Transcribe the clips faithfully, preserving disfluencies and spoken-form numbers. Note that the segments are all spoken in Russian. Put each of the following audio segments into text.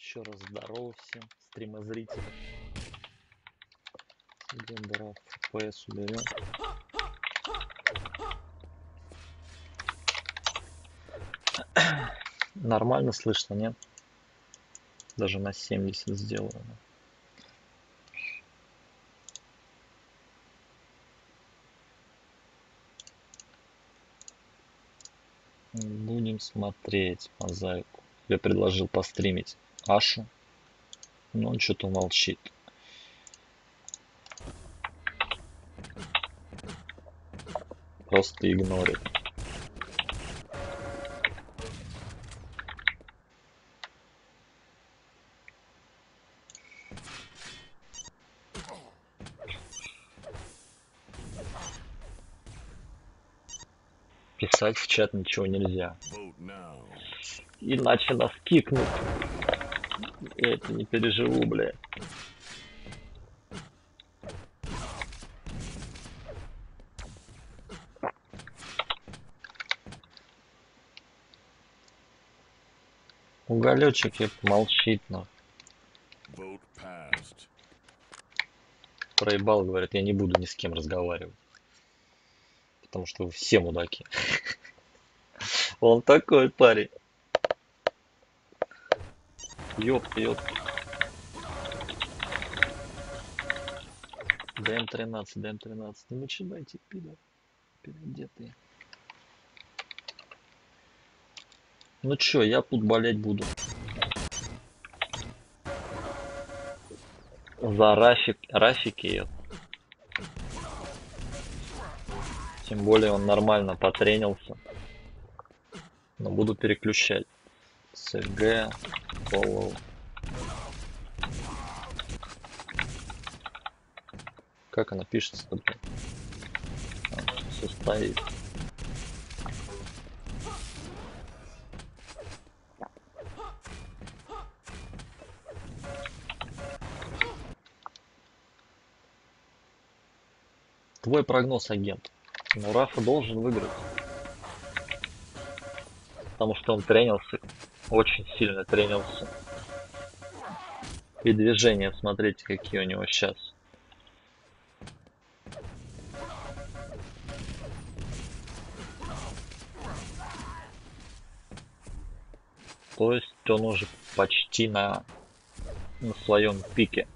Еще раз здорово всем, стримозрители. Гендера эф пи эс уберем. Нормально слышно, нет? Даже на семьдесят сделано. Будем смотреть мозаику. Я предложил постримить Ашу, но он что-то молчит. Просто игнорит. Писать в чат ничего нельзя. Иначе нас кикнут. Я это не переживу, бля. Уголечек это молчит, но. Проебал, говорит, я не буду ни с кем разговаривать. Потому что вы все мудаки. Он такой парень. Ёпта, ёпта. ДМ тринадцать, ДМ тринадцать. Не начинайте, пидор. Переодетые. Ну чё, я тут болеть буду. За Рафик, Рафики. Тем более он нормально потренился. Но буду переключать. СГ, Follow. Как она пишется-то, блин? А, все стоит. Твой прогноз, агент. Ну, Рафа должен выиграть. Потому что он тренился. Очень сильно тренился. И движения, смотрите, какие у него сейчас. То есть он уже почти на, на своем пике.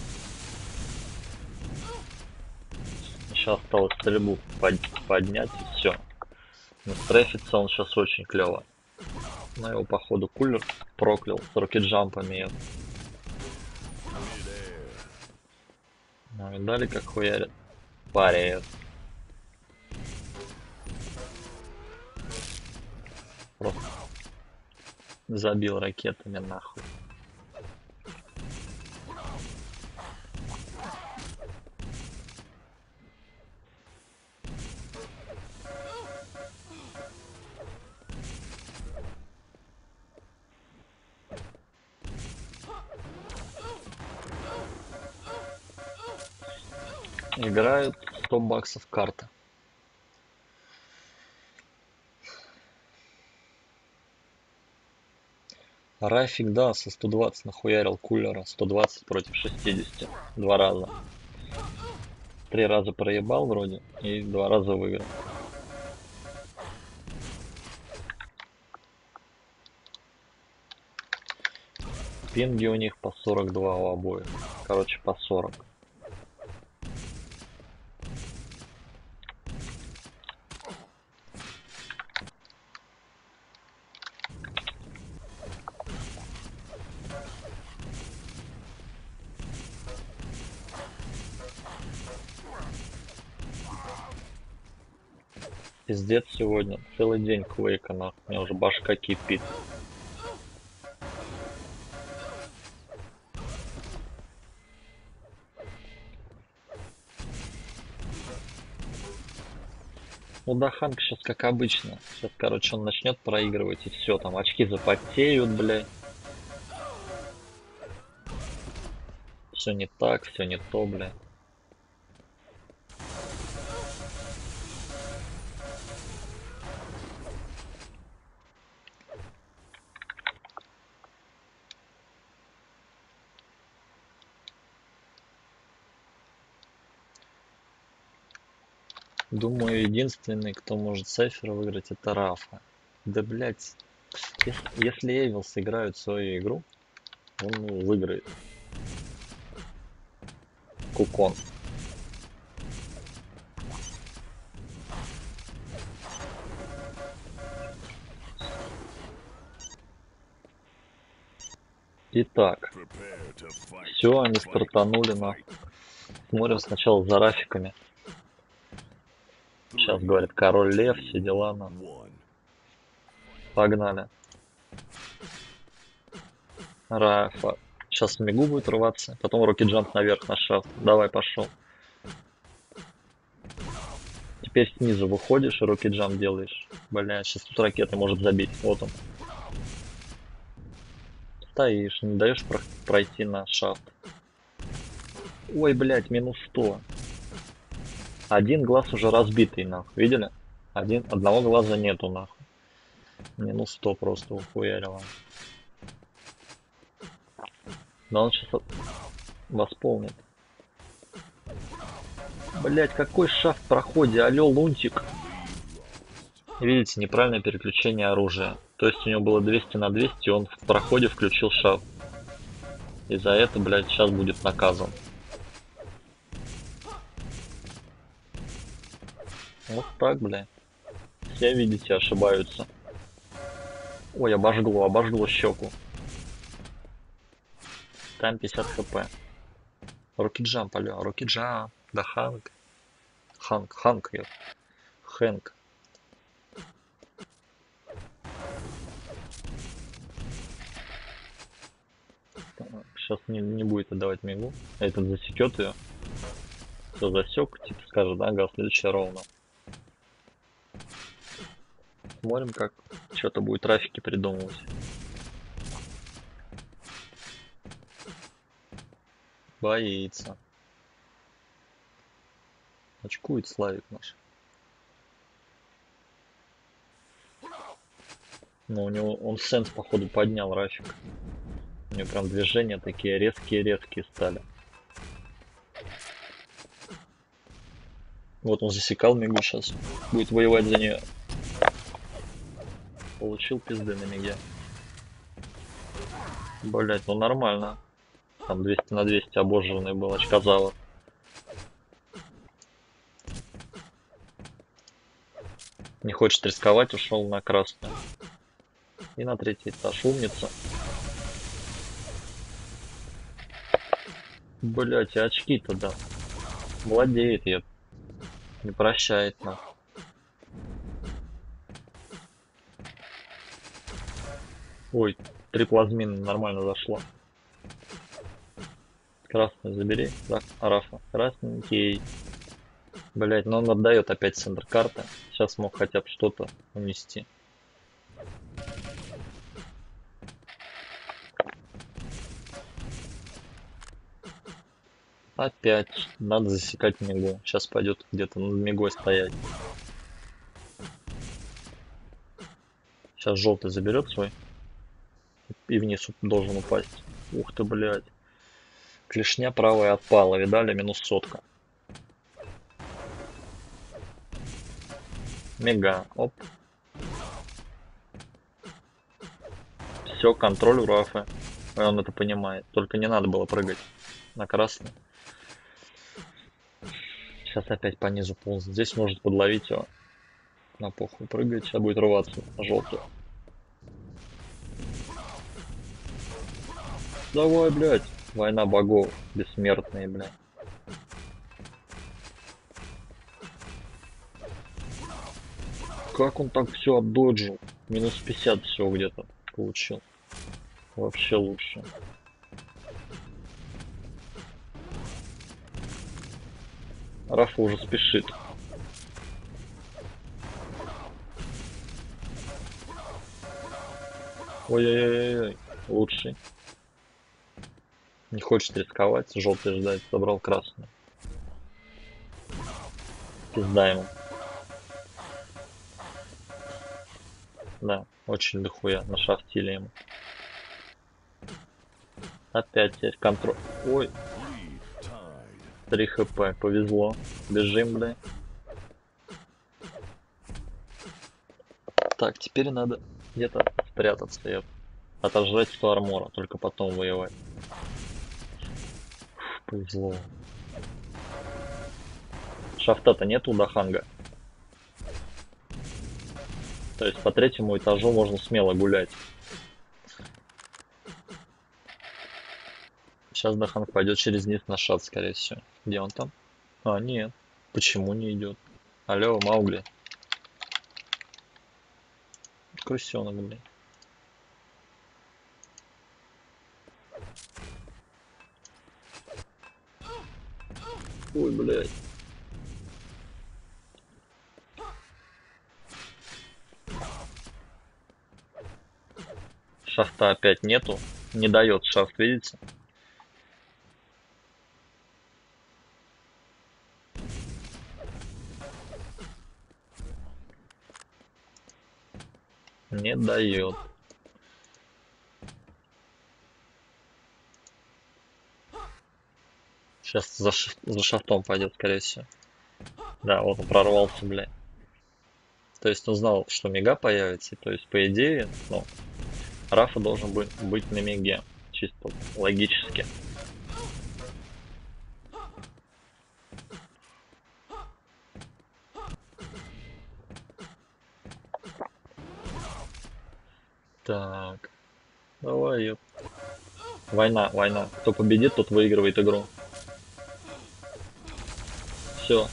Сейчас осталось стрельбу под, поднять и все. Но стрефится он сейчас очень клево. Но его походу кулер проклял с рокет-джампами. Ну, видали, как хуярит? Пареет. Просто забил ракетами нахуй. Играют сто баксов карта. Рафик, да, со сто двадцать нахуярил кулера. сто двадцать против шестидесяти. Два раза. Три раза проебал вроде и два раза выиграл. Пинги у них по сорок два у обоих. Короче, по сорок. Пиздец сегодня. Целый день Квейка, нахуй. У меня уже башка кипит. Ну да, Ханк сейчас как обычно. Сейчас, короче, он начнет проигрывать и все, там очки запотеют, блядь. Все не так, все не то, блядь. Думаю, единственный, кто может Сайфера выиграть, это Рафа. Да, блять. Если, если Эвил сыграют свою игру, он ну, выиграет. Кукон. Итак, все, они стартанули на. Смотрим сначала за Рафиками. Сейчас, говорит, король лев, все дела на. Погнали. Рафа. Сейчас Мигу будет рваться, потом Рокки Джамп наверх на шафт. Давай, пошел. Теперь снизу выходишь и Рокки Джамп делаешь. Бля, сейчас тут ракеты может забить. Вот он. Стоишь, не даешь про пройти на шафт. Ой, блядь, минус сто. Один глаз уже разбитый, нахуй. Видели? Один, одного глаза нету, нахуй. Минус сто просто ухуярило. Да он сейчас восполнит. Блять, какой шафт в проходе? Алло, лунтик. Видите, неправильное переключение оружия. То есть у него было двести на двести, он в проходе включил шафт. И за это, блядь, сейчас будет наказан. Вот так, блядь. Все, видите, ошибаются. Ой, обожгло, обожгло щеку. Там пятьдесят хп. Рокки Джамп, алло, Рокки Джамп. Да Ханк. Ханк, Ханк, я. Хэнк. Сейчас не, не будет отдавать Мигу. Этот засекет ее. Все засек, типа скажет, ага, следующая ровно. Смотрим, как что-то будет трафики придумывать. Боится. Очкует Славик наш. Но у него он сенс походу поднял Рафик. У него прям движения такие резкие-резкие стали. Вот он засекал Мигу сейчас. Будет воевать за нее. Получил пизды на Миге. Блять, ну нормально. Там двести на двести обожженный был очказало. Не хочет рисковать, ушел на красную. И на третий этаж. Умница. Блять, и очки-то да. Владеет я. Не прощает нас. Ой, три плазмины нормально зашло. Красный забери. Так, Арафа. Красненький. Блять, но он отдает опять центр карты. Сейчас мог хотя бы что-то унести. Опять надо засекать Мигу. Сейчас пойдет где-то над Мигой стоять. Сейчас желтый заберет свой. И вниз должен упасть. Ух ты, блядь. Клешня правая отпала. Видали? Минус сотка. Мега. Оп. Все, контроль у Рафа. Он это понимает. Только не надо было прыгать на красный. Сейчас опять по низу ползет. Здесь может подловить его. На похуй прыгает. Сейчас будет рваться на желтую. Давай, блядь. Война богов. Бессмертные, блядь. Как он так все отдоджил? Минус пятьдесят всего где-то получил. Вообще лучше. Рафа уже спешит. Ой-ой-ой-ой. Лучший. Не хочет рисковать. Желтый ждать. Забрал красный. Пизда ему. Да, очень дохуя. Нашафтили ему. Опять теперь контроль. Ой. три хп. Повезло. Бежим, бля. Так, теперь надо где-то спрятаться и отожрать сто армора, только потом воевать. Фу, повезло. Шафта-то нет у Даханга. То есть по третьему этажу можно смело гулять. Сейчас Даханг пойдет через низ на шат, скорее всего. Где он там? А, нет. Почему не идет? Алло, Маугли. Крысенок, блин. Ой, блядь. Шафта опять нету. Не дает шафт, видите? Не дает. Сейчас за, ш... за шафтом пойдет, скорее всего. Да, вот он прорвался, блядь. То есть он знал, что мега появится. То есть, по идее, ну, Рафа должен быть, быть на меге. Чисто логически. Так. Давай, ёп. Война, война. Кто победит, тот выигрывает игру. Все.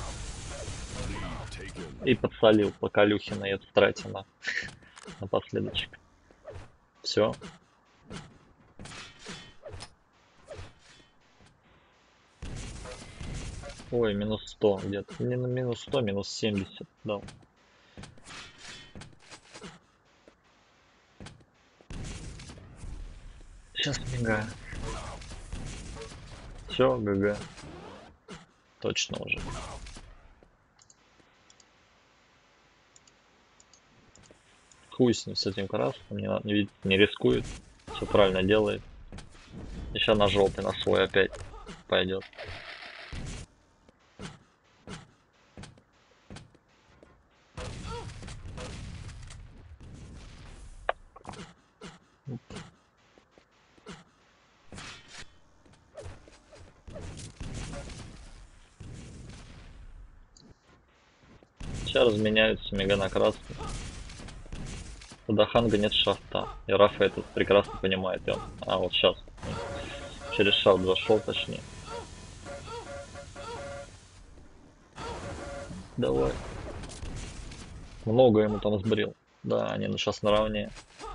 И подсолил по Калюхе на эту тратил на напоследочек. Все. Ой, минус сто где-то. Не на минус сто, минус семьдесят дал. Сейчас мига. Все, ГГ. Точно уже. Хуй с ним, с этим красным. Не, не, не рискует. Все правильно делает. И сейчас на желтый, на свой опять пойдет. Сейчас разменяются мега на красный. У Даханга нет шафта. И Рафа это прекрасно понимает. И он... А, вот сейчас. Через шафт зашел, точнее. Давай. Много ему там сбрил. Да, они ну, сейчас наравне.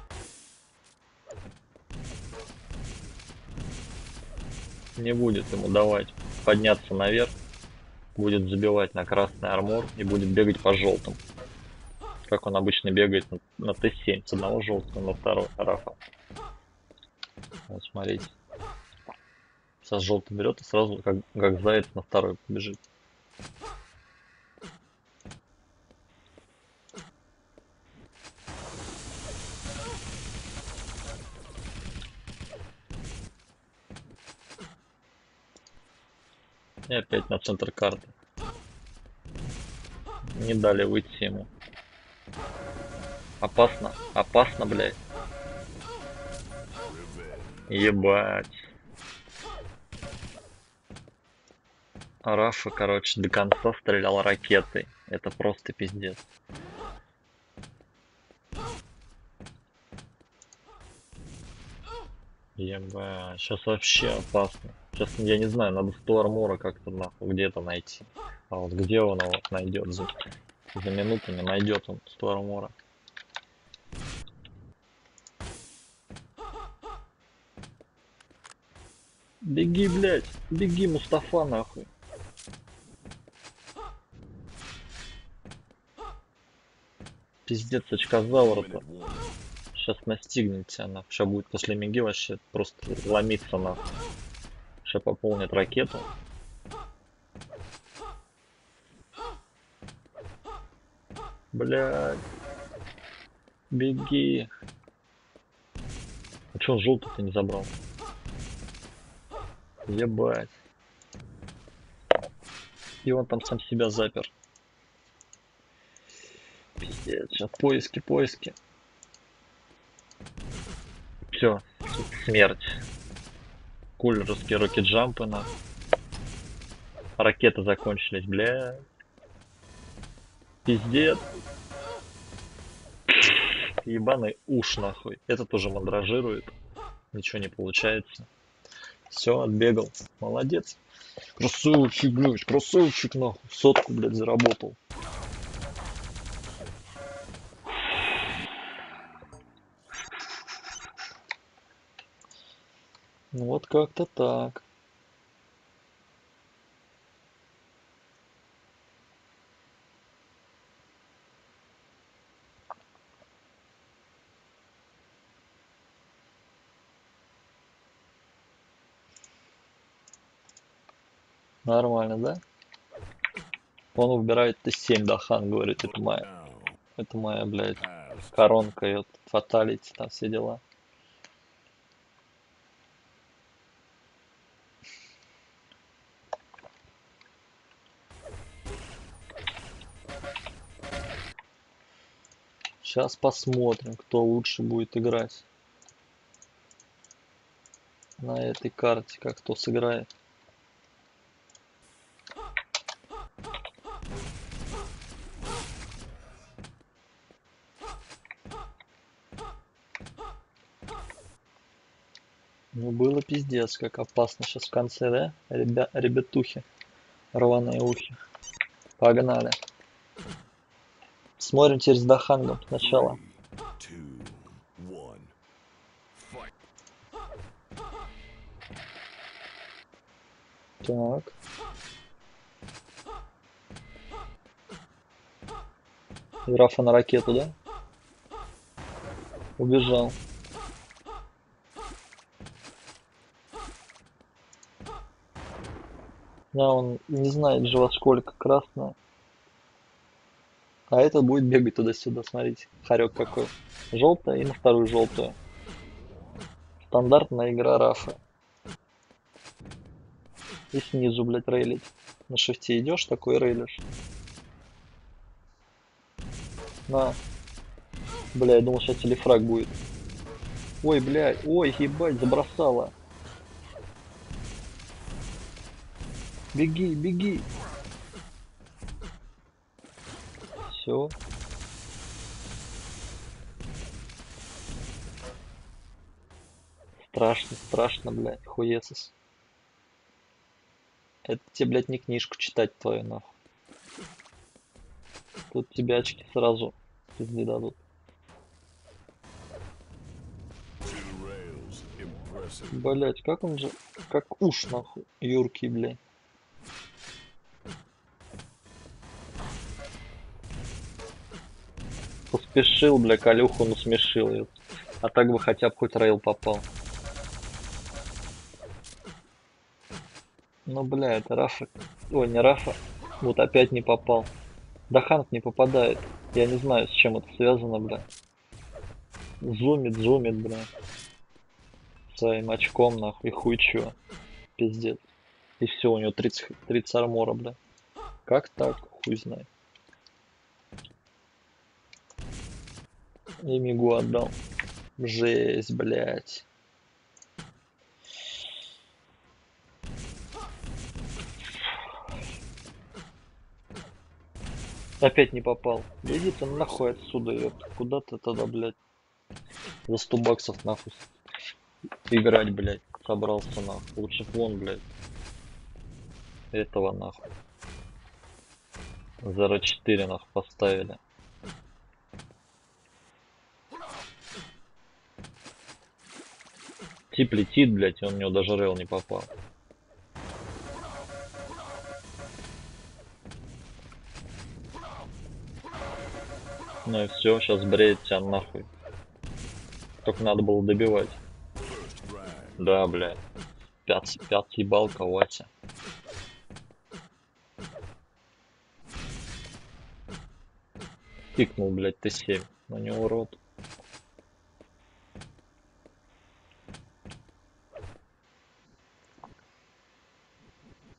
Не будет ему давать подняться наверх. Будет забивать на красный армор и будет бегать по желтым. Как он обычно бегает на, на Т семь. С одного желтого на второй Рафа. Вот смотрите. Сейчас желтый берет и сразу как, как заяц на второй побежит. И опять на центр карты. Не дали выйти ему. Опасно, опасно, блядь. Ебать. Рафа, короче, до конца стрелял ракетой. Это просто пиздец. Ебать, сейчас вообще опасно. Сейчас, я не знаю, надо сто армора как-то нахуй где-то найти. А вот где он его найдет? За, за минуту не найдет он сто армора. Беги, блядь, беги, Мустафа, нахуй. Пиздец, очкозавра-то. Сейчас настигнет тебя, нахуй. Сейчас будет после меги вообще просто ломиться, нахуй. Сейчас пополнит ракету. Блядь. Беги. А чё он желтый-то не забрал? Ебать. И он там сам себя запер. Сейчас поиски, поиски. Все, смерть. Кулеровские рокет-джампы на. Ракеты закончились, бля. Пиздец. Ебаный уж нахуй. Этот уже мандражирует. Ничего не получается. Все, отбегал. Молодец. Красавчик, блядь, красавчик нахуй. Сотку, блядь, заработал. Ну вот как-то так. Нормально, да? Он выбирает Т семь, да, хан говорит, это моя. Это моя, блядь, коронка, и фаталити, там все дела. Сейчас посмотрим, кто лучше будет играть на этой карте, как кто сыграет. Ну было пиздец, как опасно сейчас в конце, да? Ребя ребятухи, рваные ухи. Погнали. Смотрим через Дахангом сначала. Так. Рафа на ракету, да? Убежал. Да, он не знает же во сколько красная. А этот будет бегать туда-сюда, смотрите. Хорек какой. Желтая и на вторую желтую. Стандартная игра Рафа. И снизу, блядь, рейлить. На шифте идешь, такой рейлишь. На. Бля, я думал, сейчас телефраг будет. Ой, блядь, ой, ебать, забросала. Беги, беги. Все. Страшно, страшно, блядь, хуесос. Это тебе, блядь, не книжку читать твою, нахуй. Тут тебе очки сразу пизды дадут. Блять, как он же, как уж нахуй, юркий, блядь. Поспешил, бля, Калюху насмешил ее. А так бы хотя бы хоть рейл попал. Ну, бля, это Рафа. Ой, не Рафа. Вот опять не попал. Да Хант не попадает. Я не знаю, с чем это связано, бля. Зумит, зумит, бля. Своим очком, нахуй, хуй чё. Пиздец. И все, у него тридцать, тридцать армора, бля. Как так? Хуй знает. И мигу отдал. Жесть, блядь. Опять не попал. Иди ты нахуй отсюда, ёпта. Куда ты тогда, блядь? За сто баксов нахуй играть, блядь. Собрался нахуй. Лучше вон, блядь. Этого нахуй. За эр четыре нахуй поставили. Тип летит, блядь, и он у него даже рейл не попал. Ну и все, сейчас бреет тебя нахуй. Только надо было добивать. Да, блядь. Пят, пят ебалка, Вася. Пикнул, блядь, Т семь. Но не урод.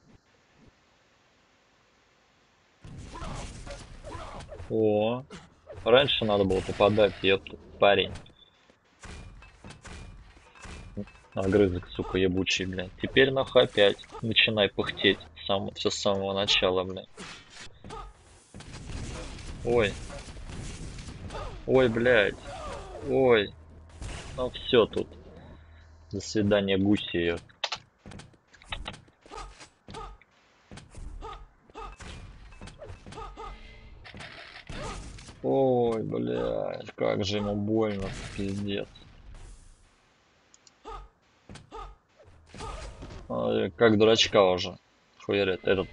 О, Раньше надо было попадать, ёпта, парень. Огрызок, сука, ебучий, блядь. Теперь нахуй опять начинай пыхтеть. Сам, все с самого начала, блядь. Ой. Ой, блядь. Ой. Ну все тут. До свидания, гуси, ёпта. Ой, блядь, как же ему больно, пиздец. Ой, как дурачка уже. Хуярит этот.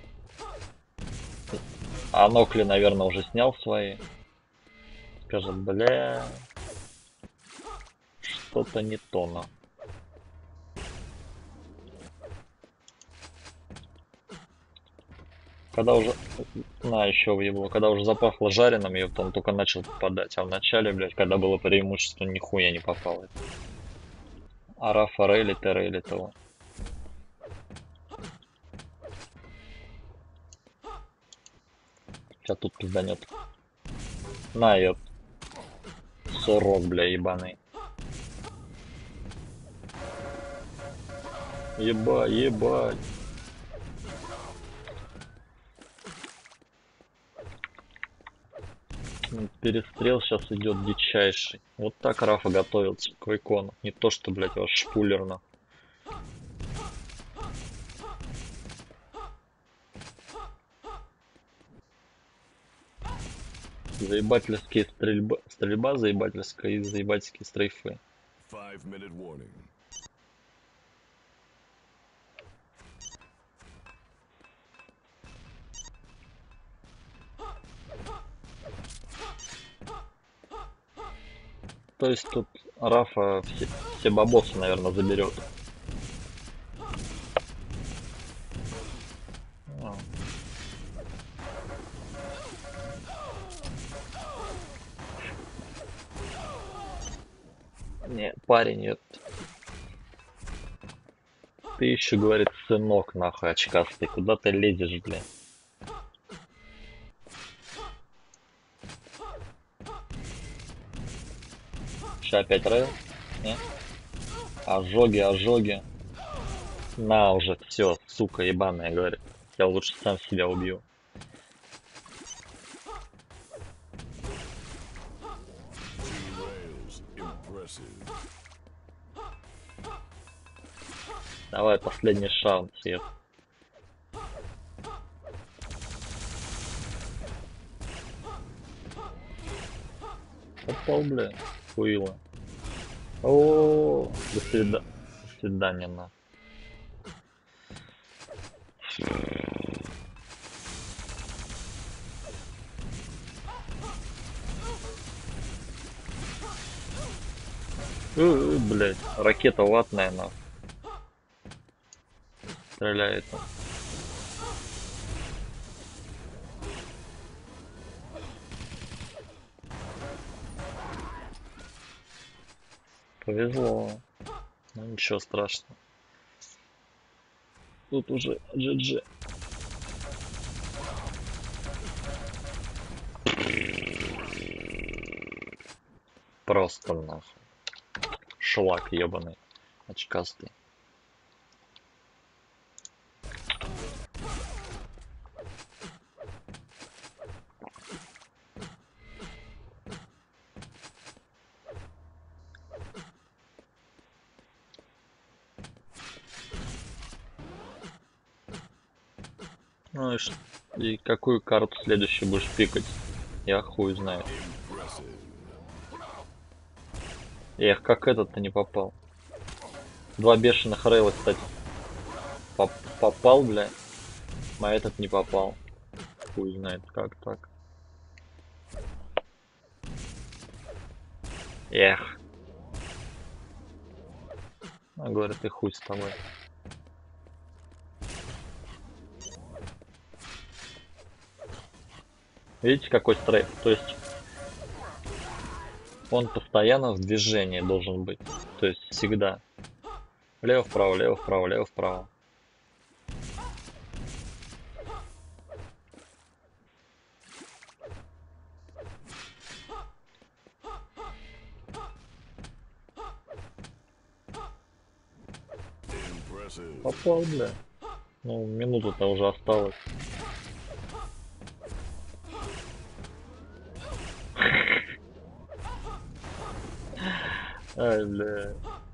А Нокли, наверное, уже снял свои. Скажет, бля, что-то не то, на. Когда уже, на, еще в его, когда уже запахло жареным, и вот он только начал попадать. А в начале, блядь, когда было преимущество, нихуя не попало. А Рафа Рейли, Террейли того. Сейчас тут пизданет. На, ёп. Сорок, бля, ебаный. Ебать, ебать. Перестрел сейчас идет дичайший. Вот так Рафа готовился к Вейкону. Не то, что, блядь, ваш шпулер, на. Заебательские стрельба, стрельба заебательская и заебательские стрейфы. То есть тут Рафа все, все бабосы, наверное, заберет. А. Не, парень, нет. Ты еще, говорит, сынок, нахуй, очкастый. Куда ты лезешь, блин? Сейчас опять рейл? Не? Ожоги, ожоги. На уже, все, сука ебаная, говорит. Я лучше сам себя убью. Давай, последний шанс, еб. Попал, бля, хуило. О, до свидания. До свидания, на. Э, блять, ракета ватная, на. Стреляет он. Повезло. Ну ничего страшного. Тут уже джи джи. Просто нахуй. Шлак ебаный. Очкастый. Ну и, ш... и какую карту следующую будешь пикать? Я хуй знаю. Эх, как этот-то не попал. Два бешеных рейла, кстати. Поп попал, бля. А этот не попал. Хуй знает, как так. Эх. А говорят, и хуй с тобой. Видите, какой стрейф? То есть он постоянно в движении должен быть. То есть всегда. Лево-вправо, лево-вправо, лево-вправо. Попал, бля. Ну, минута-то уже осталось. Ай, бля.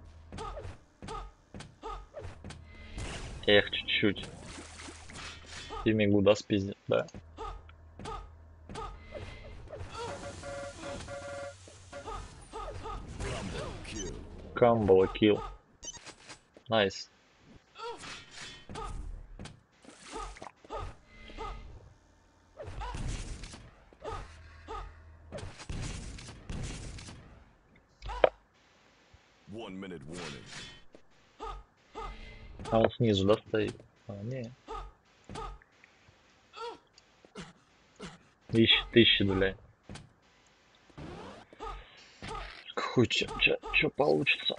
Эх, чуть-чуть. И мигу, да, спиздит, да. Камбала килл. Найс. А он снизу, да, стоит? А, не. Ищет, ищет, бля. Хуй, чё, чё, чё получится?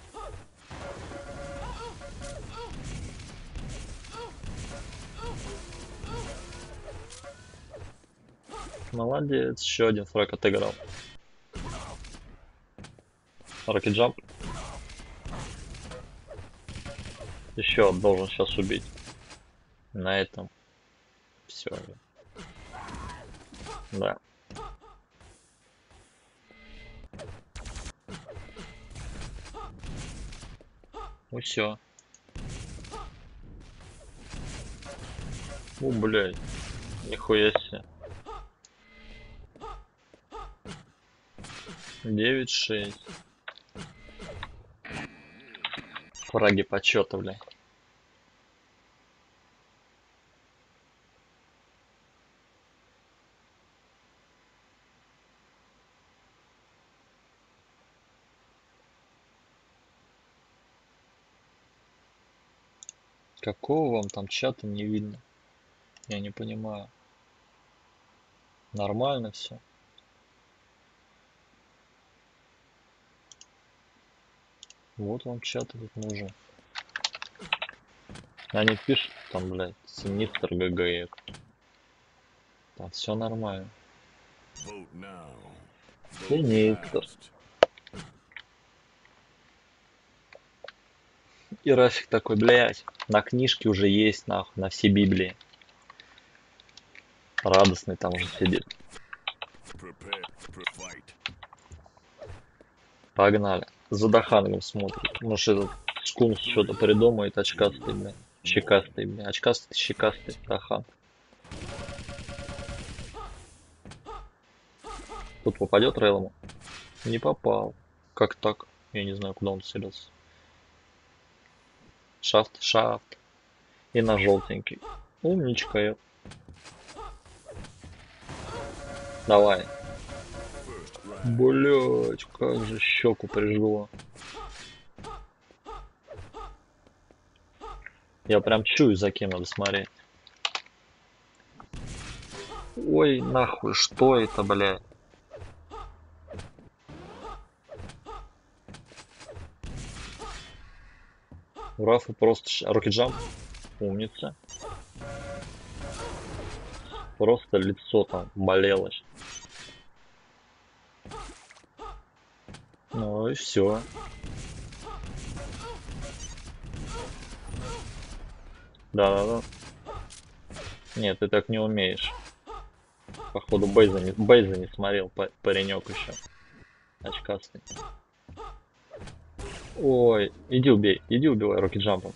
Молодец, еще один фраг отыграл. Рокет джамп. Еще должен сейчас убить. На этом все. Да. Ну все. О, блядь. Нихуя себе. девять шесть. Фраги почета, блядь. Какого вам там чата не видно? Я не понимаю. Нормально все. Вот вам чат этот нужен. Они пишут там, блядь, Синистер ГГ. Там все нормально. Синистер. И Рафик такой, блядь, на книжке уже есть, нахуй, на все Библии. Радостный там уже сидит. Погнали. За Дахангом смотрит. Может, этот скунс что-то придумает, очкастый, бля. Щекастый, бля. Очкастый, щекастый, Даханг. Тут попадет Рейлому? Не попал. Как так? Я не знаю, куда он целился. Шафт, шафт. И на желтенький. Умничка. Давай. Блять, как же щеку прижгло. Я прям чую, за кем надо смотреть. Ой, нахуй, что это, блядь? У Рафа просто рокет-джамп. Умница. Просто лицо там болело. Ну и все. Да-да-да. Нет, ты так не умеешь. Походу Бейза не, Бейза не смотрел, паренек еще. Очкастый. Ой, иди убей, иди убивай рокет-джампом.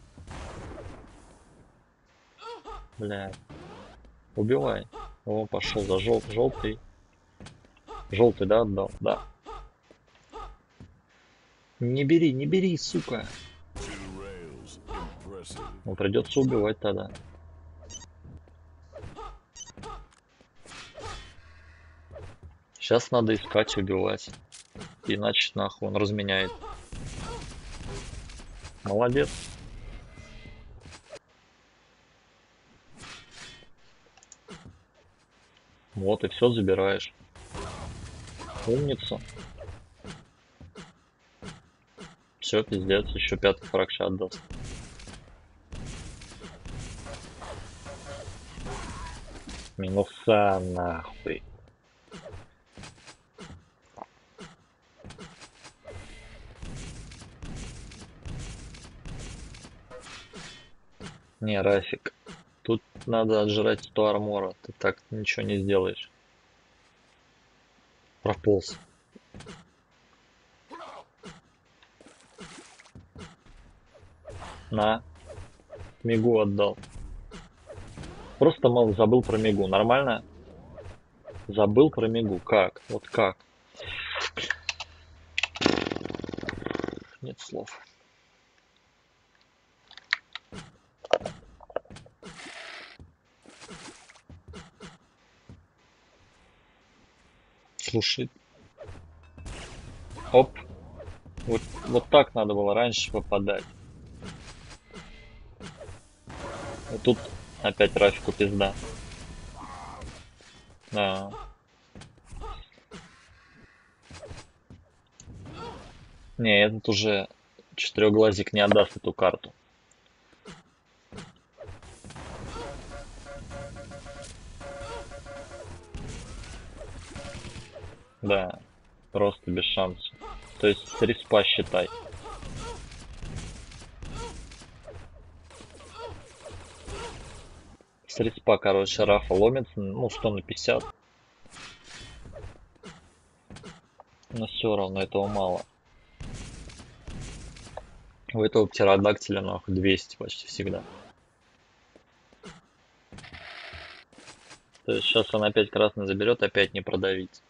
Бля. Убивай. О, пошел за жел желтый. Желтый, да, отдал? Да. Не бери, не бери, сука. Ну, придется убивать тогда. Сейчас надо искать, убивать. Иначе нахуй он разменяет. Молодец. Вот и все забираешь. Умница. Все, пиздец, еще пятый фраг сейчас отдаст. Минуса нахуй. Не, Рафик. Тут надо отжирать сто армора. Ты так ничего не сделаешь. Прополз. На. Мигу отдал. Просто, мол, забыл про мигу. Нормально? Забыл про мигу. Как? Вот как? Нет слов. Слушай. Оп. Вот, вот так надо было раньше попадать. И тут опять Рафику пизда. Да. Не, этот уже четырехглазик не отдаст эту карту. Да, просто без шансов. То есть с респа считай. С респа, короче, Рафа ломится, ну, сто на пятьдесят. Но все равно этого мало. У этого птеродактиля, нахуй, двести почти всегда. То есть сейчас он опять красный заберет, опять не продавить.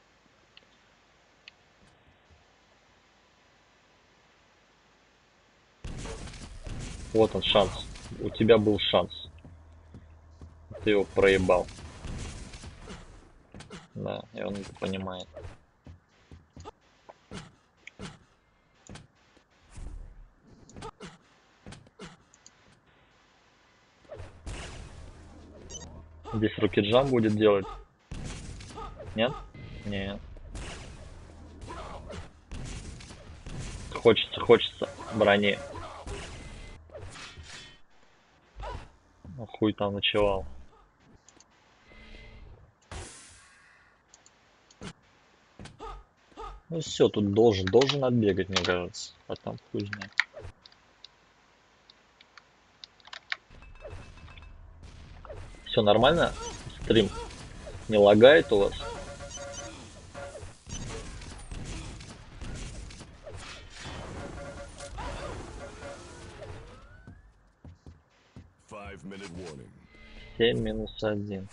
Вот он шанс. У тебя был шанс. Ты его проебал. Да, и он это понимает. Здесь рукиджам будет делать. Нет? Нет. Хочется, хочется брони. Ну, хуй там ночевал. Ну все, тут должен, должен отбегать, мне кажется. А там хуй знает. Все нормально? Стрим не лагает у вас? семь минус один.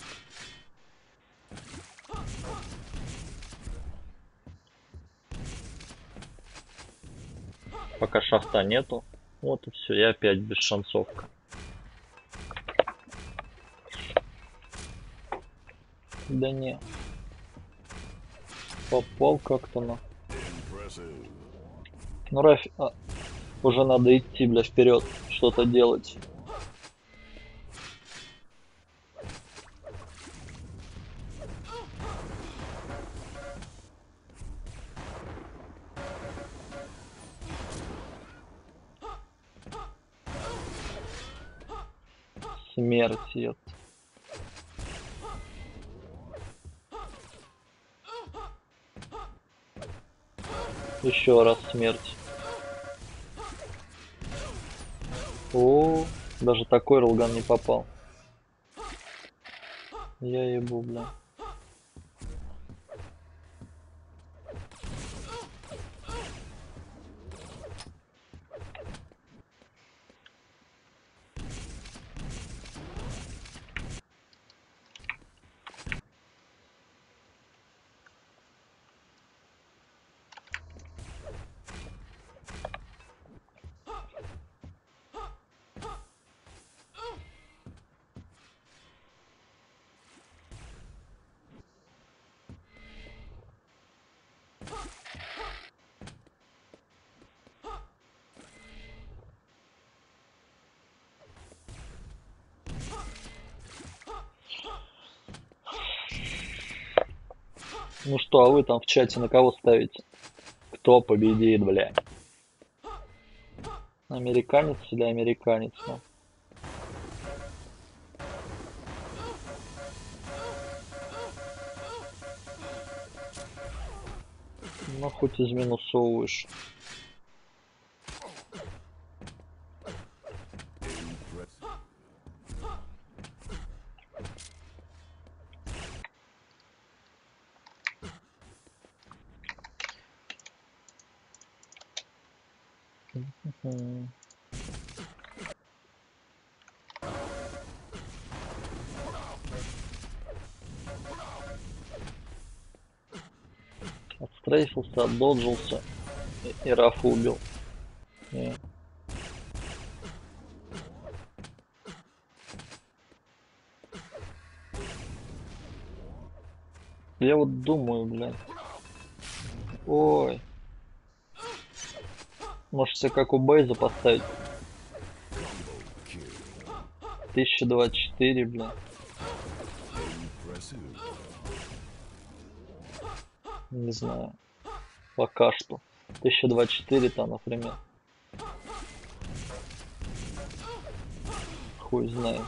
Пока шахта нету. Вот и все, я опять без шансовка. Да не. Попал как-то на. Ну, Рафи, а, уже надо идти, бля, вперед, что-то делать. Смерть, ет. Еще раз смерть. О, даже такой ролган не попал. Я ебу, бля. Ну что, а вы там в чате на кого ставите? Кто победит, бля? Американец или американец? Ну? Ну, хоть изминусовываешь. М. Отстрейфился, отдоджился и, и Рафа убил. И... Я вот думаю, блядь. Ой. Может себе как у Бейза поставить? тысяча двадцать четыре, блядь. Не знаю. Пока что. тысяча двадцать четыре там, например. Хуй знает.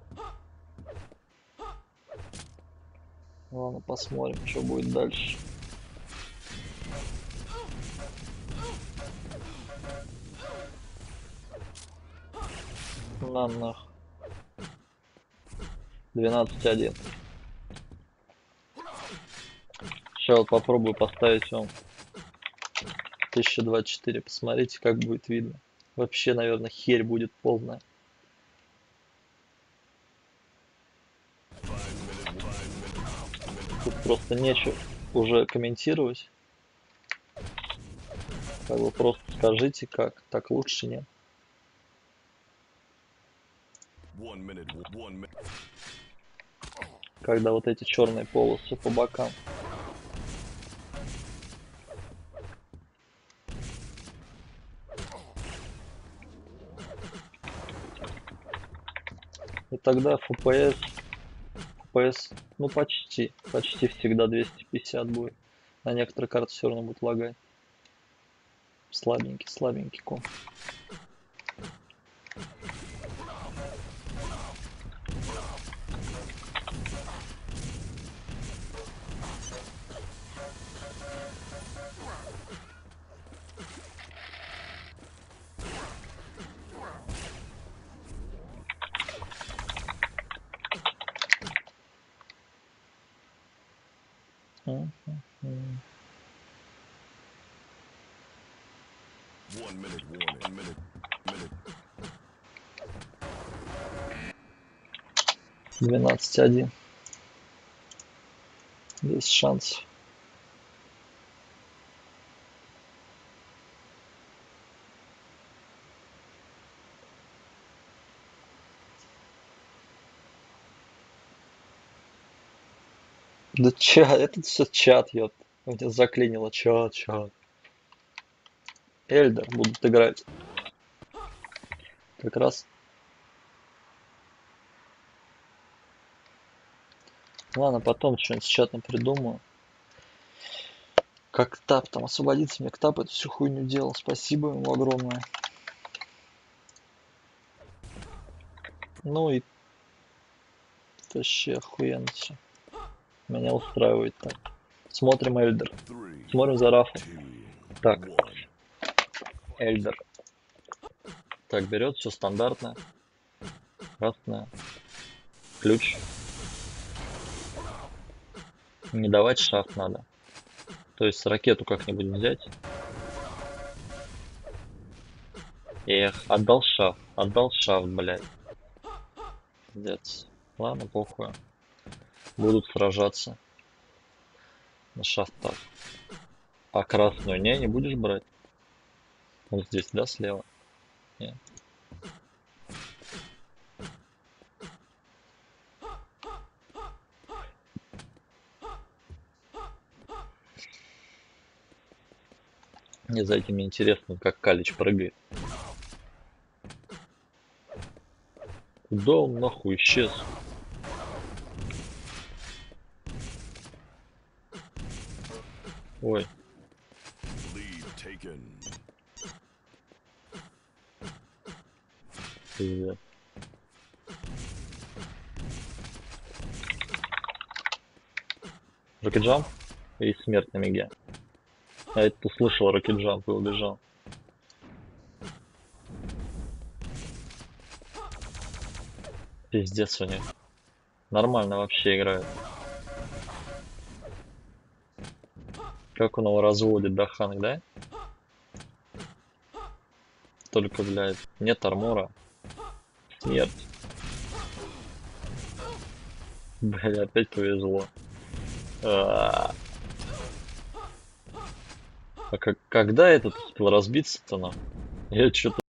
Ладно, посмотрим, что будет дальше. На нах. двенадцать один. Сейчас вот попробую поставить вам тысяча двадцать четыре. Посмотрите, как будет видно. Вообще, наверное, херь будет полная. Тут просто нечего уже комментировать. Как бы просто скажите, как. Так лучше, нет? Когда вот эти черные полосы по бокам. И тогда эф пи эс, эф пи эс, ну почти, почти всегда двести пятьдесят будет. На некоторые карты все равно будет лагать. Слабенький, слабенький комп. двенадцать один. Есть шанс. Да чат, этот все чат, ёп. У меня заклинило чат, чат. Эльдер будут играть. Как раз. Ладно, потом что-нибудь с чатом придумаю. Как тап там освободиться, мне к тап эту всю хуйню делал. Спасибо ему огромное. Ну и вообще охуенно все. Меня устраивает так. Смотрим Эльдер. Смотрим за Рафом. Так. Эльдер. Так, берет все стандартно. Красное. Ключ. Не давать шафт надо. То есть ракету как-нибудь взять. Эх, отдал шафт. Отдал шафт, блядь. Пиздец. Ладно, похуй. Будут сражаться. На шафтах. А красную не, не будешь брать? Вот здесь, да, слева? Нет. Мне за этим интересно, как Калич прыгает. Куда он нахуй исчез? Ой. Пиздец. Рокетджамп и смерть на миге. Я это услышал рокетджамп и убежал. Пиздец у них. Нормально вообще играет. Как он его разводит, да, Ханг, да? Только, блядь, нет армора. Смерть. Бля, опять повезло. А, а как, когда этот успел разбиться-то нам? Я что-то